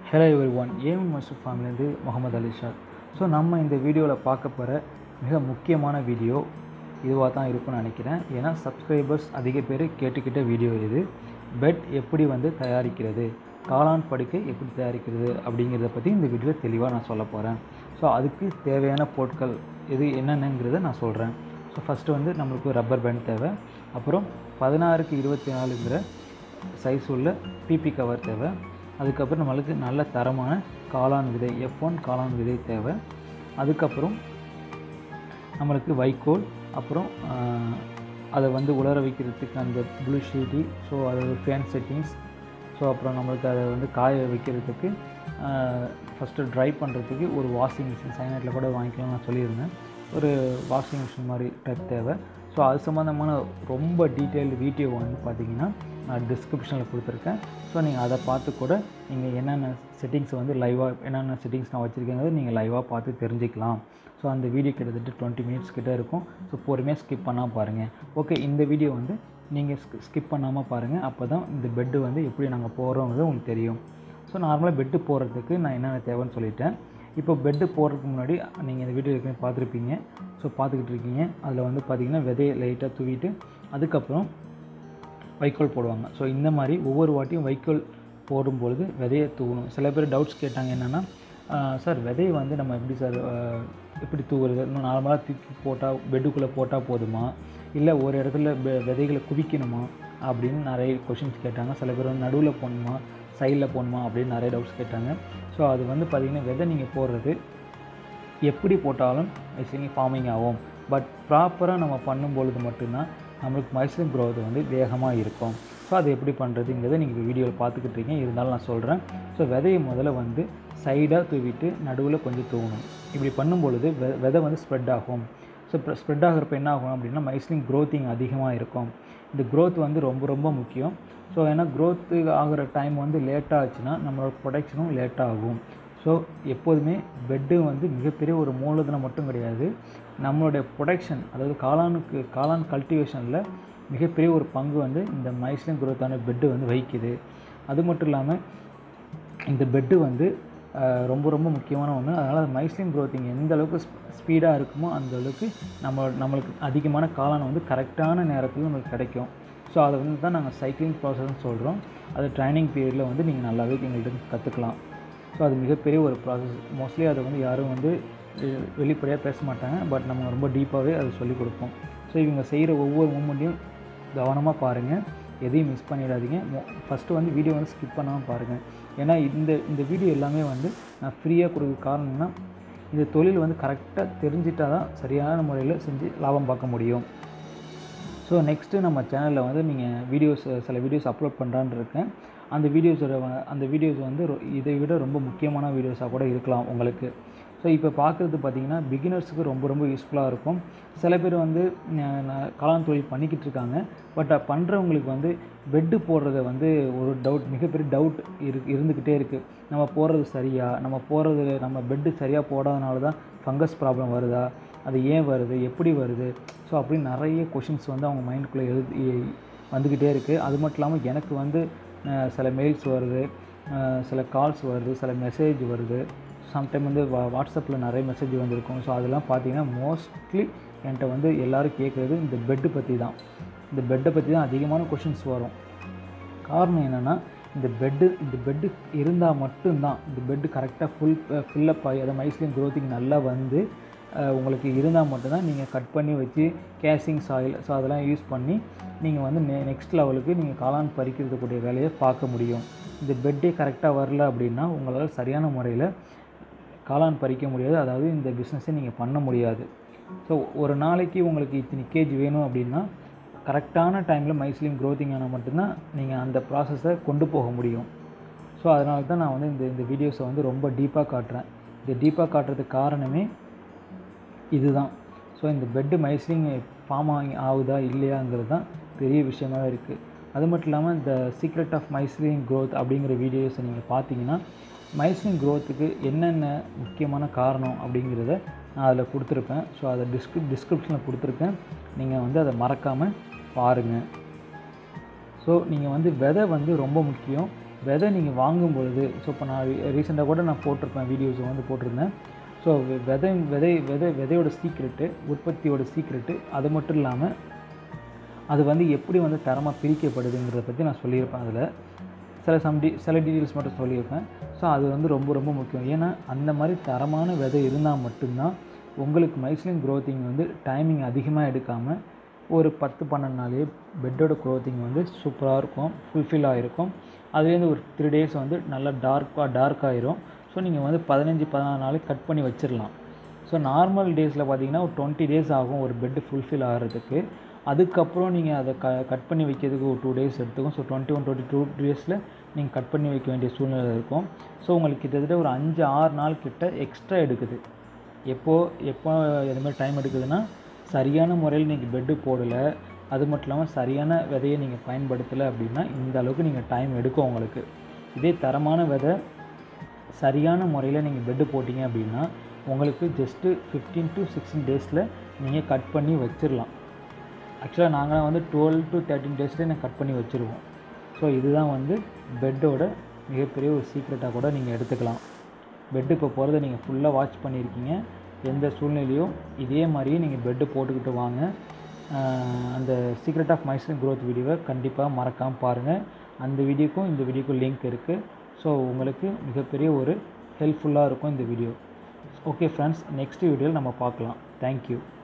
Hello everyone, I'm மஸ்டர் ஃபேமிலிருந்து Muhammad Ali Shah. So நம்ம இந்த வீடியோவில் பார்க்க போகிற மிக முக்கியமான வீடியோ இதுவாக தான் இருக்கும்னு நினைக்கிறேன். ஏன்னா சப்ஸ்கிரைபர்ஸ் அதிக பேர் கேட்டுக்கிட்ட வீடியோ இது. பெட் எப்படி தயாரிக்கிறது, காளான் படுக்கை எப்படி தயாரிக்கிறது அப்படிங்கிறத பற்றி இந்த வீடியோவில் தெளிவாக நான் சொல்ல போகிறேன். ஸோ அதுக்கு தேவையான பொருட்கள் இது என்னென்னங்கிறத நான் சொல்கிறேன். ஸோ ஃபஸ்ட்டு நம்மளுக்கு ரப்பர் பேண்ட் தேவை. அப்புறம் 16க்கு 24ங்கிற சைஸ் உள்ள பிபி கவர் தேவை. அதுக்கப்புறம் நம்மளுக்கு நல்ல தரமான காளான் விதை F1 காளான் விதை தேவை. அதுக்கப்புறம் நம்மளுக்கு வைக்கோல், அப்புறம் அதை உலர வைக்கிறதுக்கு அந்த ப்ளூ ஷீட்டி, ஸோ அது ஃபேன் செட்டிங்ஸ். ஸோ அப்புறம் நம்மளுக்கு அதை காய வைக்கிறதுக்கு ஃபஸ்ட்டு ட்ரை பண்ணுறதுக்கு ஒரு வாஷிங் மிஷின், சைனட்டில் கூட வாங்கிக்கலாம் நான் சொல்லியிருந்தேன். ஒரு வாஷிங் மிஷின் மாதிரி டைப் தேவை. ஸோ அது சம்மந்தமான ரொம்ப டீட்டெயில்டு வீடியோ பார்த்திங்கன்னா நான் டிஸ்கிரிப்ஷனில் கொடுத்துருக்கேன். ஸோ நீங்கள் அதை பார்த்து கூட நீங்கள் என்னென்ன செட்டிங்ஸ் லைவாக என்னென்ன செட்டிங்ஸ் நான் வச்சுருக்கேங்கிறது நீங்கள் லைவாக பார்த்து தெரிஞ்சுக்கலாம். ஸோ அந்த வீடியோ கிட்டத்தட்ட 20 மினிட்ஸ் கிட்டே இருக்கும். ஸோ பொறுமையாக ஸ்கிப் பண்ணாமல் பாருங்கள். ஓகே, இந்த வீடியோ நீங்கள் ஸ்கிப் பண்ணாமல் பாருங்கள். அப்போ தான் இந்த பெட்டு எப்படி நாங்கள் போடுறோங்கிறது உங்களுக்கு தெரியும். ஸோ நார்மலாக பெட்டு போடுறதுக்கு நான் என்னென்ன தேவைன்னு சொல்லிட்டேன். இப்போ பெட்டு போடுறதுக்கு முன்னாடி நீங்கள் இந்த வீடியோ ஏற்கனவே பார்த்துருப்பீங்க. ஸோ பார்த்துக்கிட்டு இருக்கீங்க. அதில் பார்த்திங்கன்னா விதையை லைட்டாக தூவிட்டு அதுக்கப்புறம் வைக்கோல் போடுவாங்க. ஸோ இந்த மாதிரி ஒவ்வொரு வாட்டியும் வைக்கோல் போடும்பொழுது விதையை தூவணும். சில பேர் டவுட்ஸ் கேட்டாங்க, என்னென்னா சார் விதையை நம்ம எப்படி சார் எப்படி தூவுறது, இன்னும் நார்மலாக தூக்கி போட்டால் பெட்டுக்குள்ளே போட்டால் போதுமா, இல்லை ஒரு இடத்துல விதைகளை குவிக்கணுமா அப்படின்னு நிறைய கொஷின்ஸ் கேட்டாங்க. சில பேர் நடுவில் போடணுமா, சைடில் போடணுமா அப்படின்னு நிறைய டவுட்ஸ் கேட்டாங்க. ஸோ அது பார்த்திங்கன்னா விதை நீங்கள் போடுறது எப்படி போட்டாலும் மைஸ்லிங் ஃபார்மிங் ஆகும். பட் ப்ராப்பராக நம்ம பண்ணும்பொழுது மட்டும்தான் நம்மளுக்கு மைஸ்லிங் க்ரோத் வேகமாக இருக்கும். ஸோ அது எப்படி பண்ணுறதுங்கிறத நீங்கள் வீடியோவில் பார்த்துக்கிட்டு இருக்கீங்க. இருந்தாலும் நான் சொல்கிறேன். ஸோ விதையை முதல்ல சைடாக தூவிட்டு நடுவில் கொஞ்சம் தூவணும். இப்படி பண்ணும்பொழுது விதை ஸ்ப்ரெட் ஆகும். ஸோ ஸ்ப்ரெட் ஆகிறப்ப என்ன ஆகும் அப்படின்னா மைஸ்லிங் க்ரோத்திங் அதிகமாக இருக்கும். இந்த க்ரோத் ரொம்ப ரொம்ப முக்கியம். ஸோ ஏன்னா க்ரோத்து ஆகிற டைம் லேட்டாக ஆச்சுன்னா நம்மளோட ப்ரொடக்ஷனும் லேட்டாக ஆகும். ஸோ எப்போதுமே பெட்டு மிகப்பெரிய ஒரு மூலதனம் மட்டும் கிடையாது, நம்மளுடைய ப்ரொடக்ஷன், அதாவது காளான் கல்டிவேஷனில் மிகப்பெரிய ஒரு பங்கு இந்த மைஸ்லிங் க்ரோத்தான பெட்டு வகிக்குது. அது மட்டும் இல்லாமல் இந்த பெட்டு ரொம்ப ரொம்ப முக்கியமான ஒன்று. அதனால் மைஸ்லிங் க்ரோத்திங் எந்த அளவுக்கு ஸ்பீடாக இருக்குமோ அந்த அளவுக்கு நம்மளுக்கு அதிகமான காளான் கரெக்டான நேரத்தில் நம்மளுக்கு கிடைக்கும். ஸோ அதை தான் நாங்கள் சைக்கிளிங் ப்ராசஸ்ன்னு சொல்கிறோம். அது ட்ரைனிங் பீரியடில் நீங்கள் நல்லாவே எங்கள்கிட்ட கற்றுக்கலாம். ஸோ அது மிகப்பெரிய ஒரு ப்ராசஸ். மோஸ்ட்லி அதை யாரும் வெளிப்படையாக பேச மாட்டாங்க. பட் நம்ம ரொம்ப டீப்பாகவே அதை சொல்லிக் கொடுப்போம். ஸோ இவங்க செய்கிற ஒவ்வொரு மூமெண்ட்டையும் கவனமாக பாருங்கள், எதையும் மிஸ் பண்ணிடாதீங்க. ஃபஸ்ட்டு வீடியோ ஸ்கிப் பண்ணாமல் பாருங்கள். ஏன்னா இந்த வீடியோ எல்லாமே நான் ஃப்ரீயாக கொடுக்க காரணம்னா இந்த தொழில் கரெக்டாக தெரிஞ்சிட்டால் தான் சரியான முறையில் செஞ்சு லாபம் பார்க்க முடியும். ஸோ நெக்ஸ்ட்டு நம்ம சேனலில் நீங்கள் சில வீடியோஸ் அப்லோட் பண்ணுறான்னு இருக்கேன். அந்த வீடியோஸ் இதை விட ரொம்ப முக்கியமான வீடியோஸாக கூட இருக்கலாம் உங்களுக்கு. ஸோ இப்போ பார்க்குறது பார்த்திங்கன்னா பிகினர்ஸுக்கு ரொம்ப ரொம்ப யூஸ்ஃபுல்லாக இருக்கும். சில பேர் காளான் தொழில் பண்ணிக்கிட்டு இருக்காங்க. பட் பண்ணுறவங்களுக்கு பெட்டு போடுறத ஒரு டவுட், மிகப்பெரிய டவுட் இருந்துக்கிட்டே இருக்குது. நம்ம போடுறது சரியா, நம்ம பெட்டு சரியாக போடாதனால தான் ஃபங்கஸ் ப்ராப்ளம் வருதா, அது ஏன் வருது, எப்படி வருது, ஸோ அப்படின்னு நிறைய கொஷின்ஸ் அவங்க மைண்டுக்குள்ளே வந்துக்கிட்டே இருக்குது. அது மட்டும் இல்லாமல் எனக்கு சில மெயில்ஸ் வருது, சில கால்ஸ் வருது, சில மெசேஜ் வருது. சம்டைம் வாட்ஸ்அப்பில் நிறைய மெசேஜ் வந்திருக்கும். ஸோ அதெல்லாம் பார்த்திங்கன்னா மோஸ்ட்லி என்கிட்ட எல்லோரும் கேட்குறது இந்த பெட்டை பற்றி தான். இந்த பெட்டை பற்றி தான் அதிகமான கொஷின்ஸ் வரும். காரணம் என்னென்னா இந்த பெட்டு இருந்தால் மட்டும்தான், இந்த பெட்டு கரெக்டாக ஃபில்லப் ஆகி அதை மைஸ்லிங் க்ரோத்திங் நல்லா உங்களுக்கு இருந்தால் மட்டும்தான் நீங்கள் கட் பண்ணி வச்சு கேசிங் சாயில், ஸோ அதெல்லாம் யூஸ் பண்ணி நீங்கள் நெக்ஸ்ட் லெவலுக்கு நீங்கள் காளான் பறிக்கிறதுக்கூடிய வேலையை பார்க்க முடியும். இந்த பெட்டே கரெக்டாக வரல அப்படின்னா உங்களால் சரியான முறையில் காளான் பறிக்க முடியாது. அதாவது இந்த பிஸ்னஸை நீங்கள் பண்ண முடியாது. ஸோ ஒரு நாளைக்கு உங்களுக்கு இத்தனை கேஜி வேணும் அப்படின்னா கரெக்டான டைமில் மைஸ்லிங் க்ரோத்திங் ஆனால் மட்டும்தான் நீங்கள் அந்த ப்ராசஸை கொண்டு போக முடியும். ஸோ அதனால தான் நான் இந்த வீடியோஸை ரொம்ப டீப்பாக காட்டுறேன். இந்த டீப்பாக காட்டுறதுக்கு காரணமே இதுதான். ஸோ இந்த பெட்டு மைஸ்லிங் ஃபார்ம் ஆகுதா இல்லையாங்கிறது தான் பெரிய விஷயமாக இருக்குது. அது மட்டும் இல்லாமல் இந்த சீக்ரெட் ஆஃப் மைஸ்லிங் க்ரோத் அப்படிங்கிற வீடியோஸை நீங்கள் பார்த்தீங்கன்னா மைஸ்லிங் க்ரோத்துக்கு என்னென்ன முக்கியமான காரணம் அப்படிங்கிறத நான் அதில் கொடுத்துருப்பேன். ஸோ அதை டிஸ்கிரிப்ஷனில் கொடுத்துருக்கேன். நீங்கள் அதை மறக்காமல் பாருங்கள். ஸோ நீங்கள் விதை ரொம்ப முக்கியம். விதை நீங்கள் வாங்கும்பொழுது ஸோ இப்போ நான் ரீசெண்டாக கூட நான் போட்டிருப்பேன் வீடியோஸ் வந்து போட்டிருந்தேன். ஸோ விதையோட சீக்ரெட்டு, உற்பத்தியோட சீக்ரெட்டு, அது மட்டும் இல்லாமல் அது வந்து எப்படி வந்து தரமாக பிரிக்கப்படுதுங்கிறத பற்றி நான் சொல்லியிருப்பேன். அதில் சில டீட்டெயில்ஸ் மட்டும் சொல்லியிருப்பேன். ஸோ அது வந்து ரொம்ப ரொம்ப முக்கியம். ஏன்னா அந்த மாதிரி தரமான விதை இருந்தால் மட்டும்தான் உங்களுக்கு மைஸ்லின் க்ரோத்திங் வந்து டைமிங் அதிகமாக எடுக்காமல் ஒரு 10-12 நாள்லேயே பெட்டோட க்ரோத்திங் வந்து சூப்பராக இருக்கும், ஃபுல்ஃபில் ஆகிருக்கும். அதுலேருந்து ஒரு 3 days வந்து நல்லா டார்க் ஆகிரும். ஸோ நீங்கள் வந்து 15-14 நாளைக்கு கட் பண்ணி வச்சிடலாம். ஸோ நார்மல் டேஸில் பார்த்தீங்கன்னா ஒரு 20 days ஆகும் ஒரு பெட்டு ஃபுல்ஃபில் ஆகிறதுக்கு. அதுக்கப்புறம் நீங்கள் அதை கட் பண்ணி வைக்கிறதுக்கு ஒரு 2 days எடுத்துக்கும். ஸோ 21-22 days நீங்கள் கட் பண்ணி வைக்க வேண்டிய சூழ்நிலை இருக்கும். ஸோ உங்களுக்கு கிட்டத்தட்ட ஒரு 5-6 நாள் கிட்ட எக்ஸ்ட்ரா எடுக்குது. எப்போ இது மாதிரி டைம் எடுக்குதுன்னா, சரியான முறையில் நீங்கள் பெட்டு போடலை, அது மட்டும் இல்லாமல் சரியான விதையை நீங்கள் பயன்படுத்தலை அப்படின்னா இந்த அளவுக்கு நீங்கள் டைம் எடுக்கும் உங்களுக்கு. இதே தரமான விதை சரியான முறையில் நீங்கள் பெட்டு போட்டிங்க அப்படின்னா உங்களுக்கு ஜஸ்ட்டு 15-16 days நீங்கள் கட் பண்ணி வச்சிடலாம். ஆக்சுவலாக நாங்கள் வந்து 12-13 days நான் கட் பண்ணி வச்சுருவோம். ஸோ இதுதான் வந்து பெட்டோட மிகப்பெரிய ஒரு சீக்ரெட்டாக கூட நீங்கள் எடுத்துக்கலாம். பெட்டு இப்போ போகிறத நீங்கள் ஃபுல்லாக வாட்ச் பண்ணியிருக்கீங்க. எந்த சூழ்நிலையும் இதே மாதிரியே நீங்கள் பெட்டு போட்டுக்கிட்டு வாங்க. அந்த சீக்ரெட் ஆஃப் மைஸ்லின் க்ரோத் வீடியோவை கண்டிப்பாக மறக்காமல் பாருங்கள். அந்த வீடியோக்கும் இந்த வீடியோக்கும் லிங்க் இருக்குது. ஸோ உங்களுக்கு மிகப்பெரிய ஒரு ஹெல்ப்ஃபுல்லாக இருக்கும் இந்த வீடியோ. ஓகே ஃப்ரெண்ட்ஸ், நெக்ஸ்ட் வீடியோவில் நம்ம பார்க்கலாம். தேங்க்யூ.